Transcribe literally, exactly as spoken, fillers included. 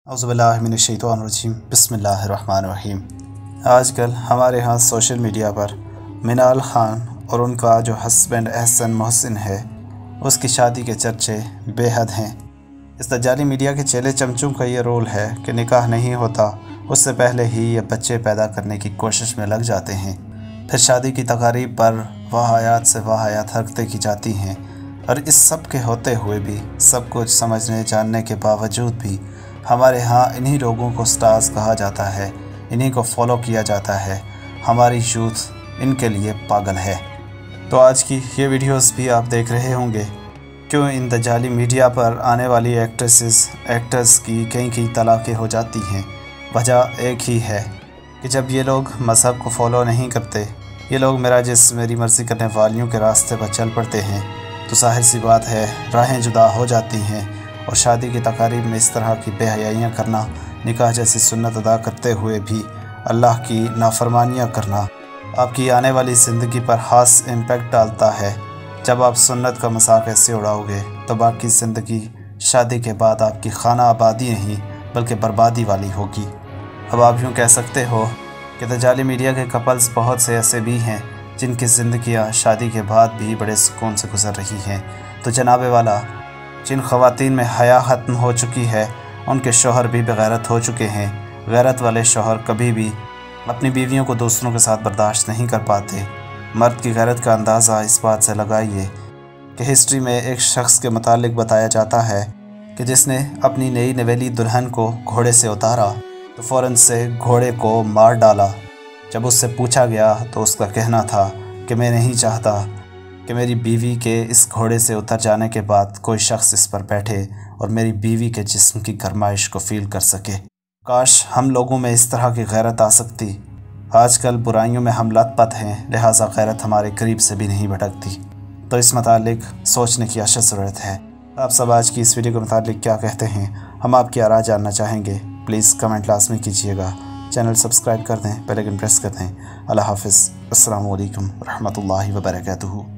औज़ुबिल्लाहिमिनश्शैतानिर्रजीम बिस्मिल्लाहिर्रहमानिर्रहीम। आजकल हमारे यहाँ सोशल मीडिया पर मिनाल खान और उनका जो हस्बैंड एहसन मोहसिन है उसकी शादी के चर्चे बेहद हैं। इस दज्जाली मीडिया के चेले चमचों का ये रोल है कि निकाह नहीं होता उससे पहले ही ये बच्चे पैदा करने की कोशिश में लग जाते हैं। फिर शादी की तकारीब पर वाहियात से वाहियात हरकतें की जाती हैं और इस सब के होते हुए भी सब कुछ समझने जानने के बावजूद भी हमारे यहाँ इन्हीं लोगों को स्टार्स कहा जाता है, इन्हीं को फॉलो किया जाता है। हमारी यूथ इनके लिए पागल है। तो आज की ये वीडियोस भी आप देख रहे होंगे क्यों इन दज्जाली मीडिया पर आने वाली एक्ट्रेसेस एक्टर्स की कई कई तलाक़ें हो जाती हैं। वजह एक ही है कि जब ये लोग मज़हब को फॉलो नहीं करते, ये लोग मेरा जिस मेरी मर्ज़ी करने वालियों के रास्ते पर चल पड़ते हैं तो ज़ाहिर सी बात है राहें जुदा हो जाती हैं और शादी की तकारीब में इस तरह की बेहयाइयाँ करना, निकाह जैसी सुन्नत अदा करते हुए भी अल्लाह की नाफरमानियाँ करना आपकी आने वाली ज़िंदगी पर ख़ास इम्पेक्ट डालता है। जब आप सुन्नत का मजाक ऐसे उड़ाओगे तो बाकी ज़िंदगी शादी के बाद आपकी खाना आबादी नहीं बल्कि बर्बादी वाली होगी। अब आप यूँ कह सकते हो कि दज्जाली मीडिया के कपल्स बहुत से ऐसे भी हैं जिनकी ज़िंदगियाँ शादी के बाद भी बड़े सुकून से गुजर रही हैं। तो जनाबे वाला, जिन ख़वातीन में हया ख़त्म हो चुकी है उनके शौहर भी बेगैरत हो चुके हैं। गैरत वाले शौहर कभी भी अपनी बीवियों को दूसरों के साथ बर्दाश्त नहीं कर पाते। मर्द की गैरत का अंदाज़ा इस बात से लगाइए कि हिस्ट्री में एक शख्स के मुतालिक बताया जाता है कि जिसने अपनी नई नवेली दुल्हन को घोड़े से उतारा तो फ़ौरन से घोड़े को मार डाला। जब उससे पूछा गया तो उसका कहना था कि मैं नहीं चाहता कि मेरी बीवी के इस घोड़े से उतर जाने के बाद कोई शख्स इस पर बैठे और मेरी बीवी के जिस्म की गरमाइश को फ़ील कर सके। काश हम लोगों में इस तरह की गैरत आ सकती। आजकल बुराइयों में हम लत-पत हैं, लिहाजा गैरत हमारे करीब से भी नहीं भटकती। तो इस मुतालिक सोचने की अशद ज़रूरत है। आप सब आज की इस वीडियो के मुतालिक क्या कहते हैं, हम आपकी आराय जानना चाहेंगे। प्लीज़ कमेंट लाज़मी कीजिएगा, चैनल सब्सक्राइब कर दें, बेल आइकन प्रेस कर दें। अल्लाह हाफ़िज़। अस्सलामु अलैकुम रहमतुल्लाहि व बरकातुहू।